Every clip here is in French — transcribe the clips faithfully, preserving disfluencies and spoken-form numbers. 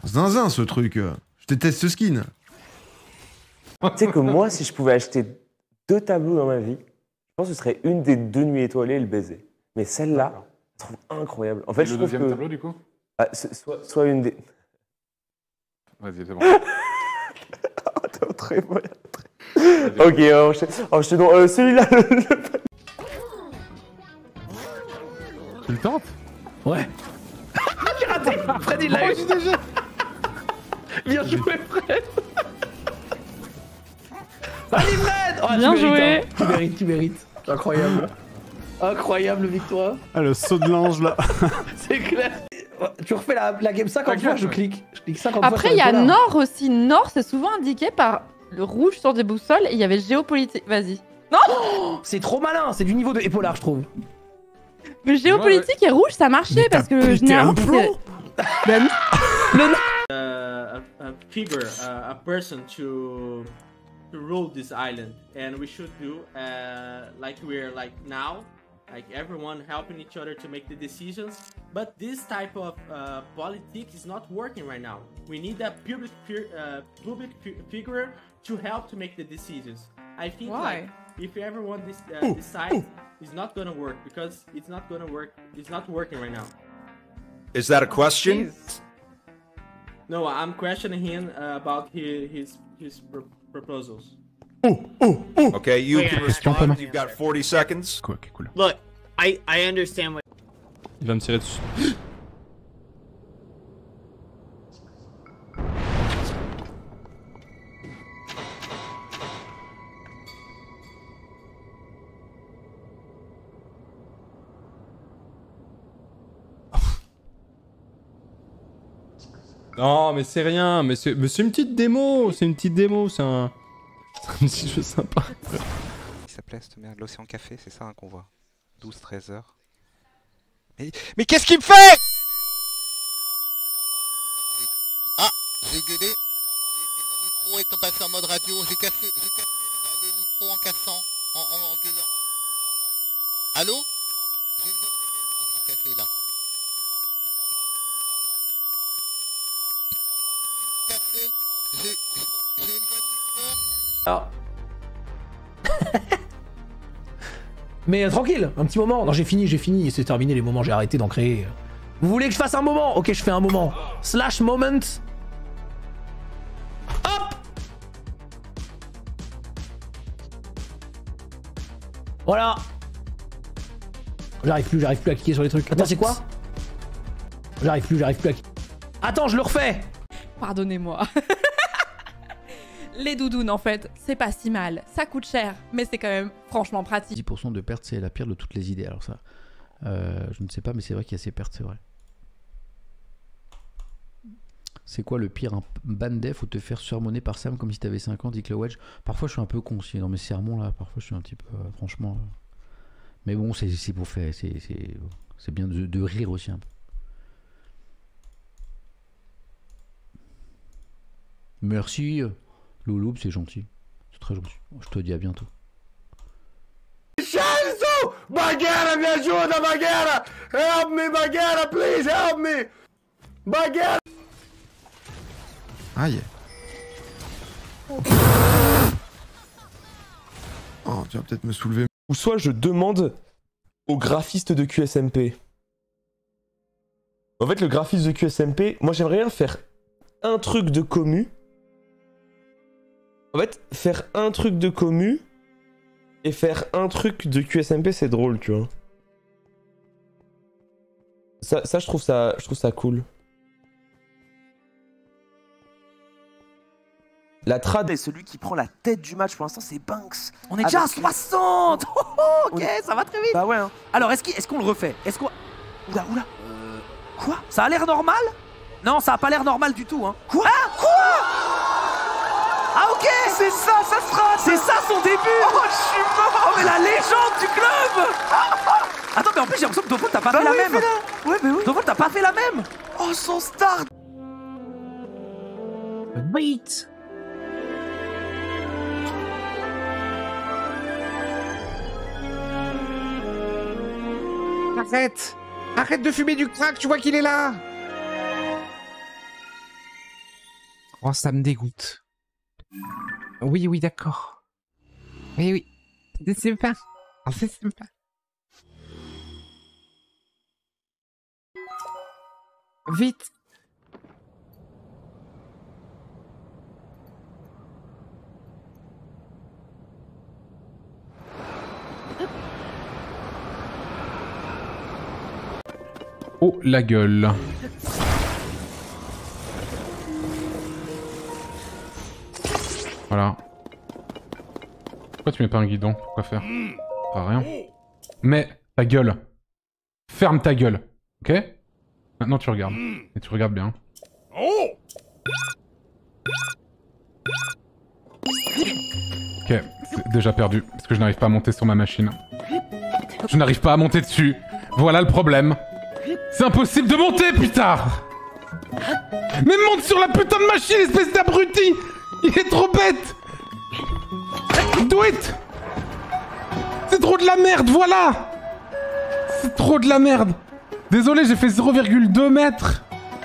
zinzin ce truc. Je déteste ce skin. Tu sais que moi, si je pouvais acheter deux tableaux dans ma vie, je pense que ce serait une des deux nuits étoilées et le baiser. Mais celle-là, je trouve incroyable. En fait, et je le trouve deuxième que... tableau, du coup ah, soit, soit une des... Vas-y, c'est bon. Oh, t'es très bon. Ok, euh, je... oh, je te donne... Euh, celui-là, le... le... Tu le tentes? Ouais. J'ai raté. Fred, il l'a eu. Bien joué, Fred. Allez, Fred. Oh, Bien tu joué. mérites, hein. Tu mérites, tu mérites. Incroyable. Incroyable victoire. Ah, le saut de l'ange, là. C'est clair. Tu refais la, la game cinquante fois, je clique. Je clique cinquante fois. Après, il y a Nord aussi. Nord, c'est souvent indiqué par le rouge sur des boussoles et il y avait géopolitique. Vas-y. Non oh, c'est trop malin. C'est du niveau de épaulard, je trouve. Mais géopolitique et rouge, ça marchait parce que généralement, c'était... Ben, le... Uh, a, a figure, uh, a person to to rule this island, and we should do uh, like we're like now, like everyone helping each other to make the decisions. But this type of uh, politics is not working right now. We need a public uh, public figure to help to make the decisions. I think Why? like if everyone this, uh, decides, it's not gonna work because it's not gonna work. It's not working right now. Is that a question? Jeez. No, I'm questioning him uh, about his his, his pr proposals. Okay, you Wait, can I- respond. You've got forty seconds. Quoi, ok, cool. Look, I I understand what. Il va me tirer dessus. Non, mais c'est rien, mais c'est une petite démo, c'est une petite démo, c'est un... un petit jeu sympa. Il s'appelait cette merde, l'Océan Café, c'est ça hein, qu'on voit. douze treize heures. Mais, mais qu'est-ce qu'il me fait? Ah, j'ai gueulé. Et mon micro étant passé en mode radio, j'ai cassé, j'ai cassé le, le micro en cassant, en, en, en gueulant. Allô? J'ai une voix de l'Océan Café là. J'ai j'ai une voix de micro. Alors. Mais euh, tranquille, un petit moment. Non, j'ai fini, j'ai fini. C'est terminé les moments, j'ai arrêté d'en créer. Vous voulez que je fasse un moment? Ok, je fais un moment. Slash moment. Hop! Voilà. J'arrive plus, j'arrive plus à cliquer sur les trucs. Attends, c'est quoi? J'arrive plus, j'arrive plus à cliquer. Attends, je le refais. Pardonnez-moi. Les doudounes, en fait, c'est pas si mal. Ça coûte cher, mais c'est quand même franchement pratique. dix pour cent de perte, c'est la pire de toutes les idées. Alors ça, euh, je ne sais pas, mais c'est vrai qu'il y a ces pertes, c'est vrai. C'est quoi le pire? Un ban def ou te faire surmonner par Sam comme si t'avais cinq ans, dit que le wedge. Parfois, je suis un peu con dans mes sermons là. Parfois, je suis un petit peu, euh, franchement. Euh... Mais bon, c'est pour faire. C'est bien de, de rire aussi un peu. Merci. Louloup, c'est gentil. C'est très gentil. Je te dis à bientôt. Shelzo! Baguera, me ajuda, Baguera! Help me, Baguera, please help me! Baguera! Aïe. Oh, tu vas peut-être me soulever. Ou soit je demande au graphiste de Q S M P. En fait, le graphiste de Q S M P, moi j'aimerais bien faire un truc de commu. En fait, faire un truc de commu et faire un truc de Q S M P, c'est drôle, tu vois. Ça, ça, je trouve ça, je trouve ça cool. La trad est celui qui prend la tête du match pour l'instant, c'est Banks. On est déjà à soixante. Oh, oh, ok, ça va très vite. Bah ouais. Hein. Alors, est-ce qu'on est qu'on le refait? Est-ce qu'on... Oula, oula. Euh... Quoi? Ça a l'air normal? Non, ça a pas l'air normal du tout, hein. Quoi? Ah, quoi? Ah ok. C'est ça, ça sera. C'est ça son début. Oh, je suis mort. Oh, mais la légende du club. Attends, mais en plus, j'ai l'impression que Dofol t'as pas bah fait oui, la même. La... Ouais, mais oui. Dofol t'as pas fait la même. Oh, son start. Wait. Arrête! Arrête de fumer du crack, tu vois qu'il est là! Oh, ça me dégoûte. Oui, oui, d'accord. Oui, oui. C'est sympa. Oh, c'est sympa. Vite. Oh, la gueule. Voilà. Pourquoi tu mets pas un guidon? Pourquoi faire? Pas rien. Mais ta gueule. Ferme ta gueule. Ok? Maintenant tu regardes. Et tu regardes bien. Ok, c'est déjà perdu. Parce que je n'arrive pas à monter sur ma machine. Je n'arrive pas à monter dessus. Voilà le problème. C'est impossible de monter, putain! Mais monte sur la putain de machine, espèce d'abruti! Il est trop bête! Do it! C'est trop de la merde, voilà! C'est trop de la merde! Désolé, j'ai fait zéro virgule deux mètres!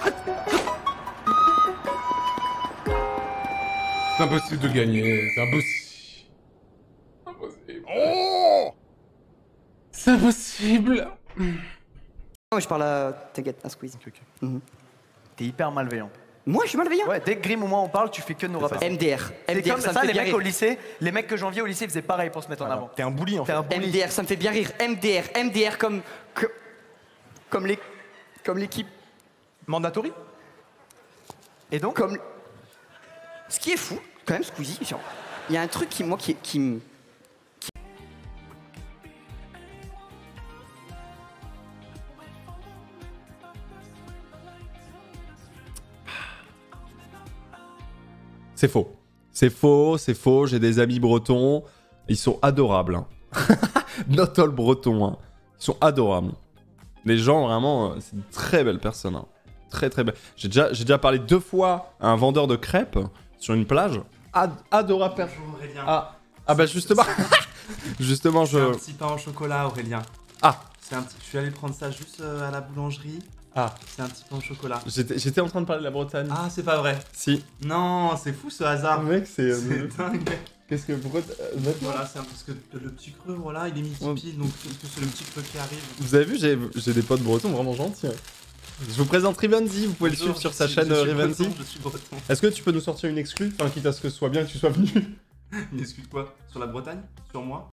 C'est impossible de gagner, c'est impossible. Impossible. Oh! C'est impossible! Moi je parle à T'inquiète, à Squeeze. Ok, ok. Mhm. T'es hyper malveillant. Moi je suis malveillant. Ouais, dès que Grim ou moi on parle, tu fais que de nous rappeler. M D R. C'est M D R, comme ça, ça, me fait les bien mecs rire. au lycée, les mecs que j'en viens au lycée faisaient pareil pour se mettre en avant. T'es un bully en fait. T'es un bully en fait. M D R, ça me fait bien rire. M D R, M D R comme. que- Comme les. Comme l'équipe. Mandatory. Et donc Comme. Ce qui est fou, quand même, Squeezie, genre, il y a un truc qui, moi, qui, qui me. C'est faux. C'est faux, c'est faux. J'ai des amis bretons. Ils sont adorables. Hein. Not all bretons. Hein. Ils sont adorables. Les gens, vraiment, euh, c'est une très belle personne. Hein. Très, très belle. J'ai déjà, j'ai déjà parlé deux fois à un vendeur de crêpes sur une plage. Ad adorable personne. Bonjour Aurélien. Ah, ah bah justement. justement, je. C'est un petit pain au chocolat, Aurélien. Ah. C'est un petit... Je suis allé prendre ça juste euh, à la boulangerie. Ah. C'est un petit pain au chocolat. J'étais j'étais en train de parler de la Bretagne. Ah, c'est pas vrai. Si. Non, c'est fou ce hasard. Mec, c'est. C'est dingue. Qu'est-ce que. Pourquoi. Euh, voilà, c'est un... parce que le petit creux, voilà, il est multipile, donc peut-être que c'est le petit creux qui arrive. Vous avez vu, j'ai j'ai des potes bretons vraiment gentils. Hein. Je vous présente Rivenzi, vous pouvez le suivre sur sa chaîne Rivenzi. Je suis breton. Est-ce que tu peux nous sortir une exclue? Enfin, quitte à ce que ce soit bien que tu sois venu. Une excuse quoi? Sur la Bretagne? Sur moi?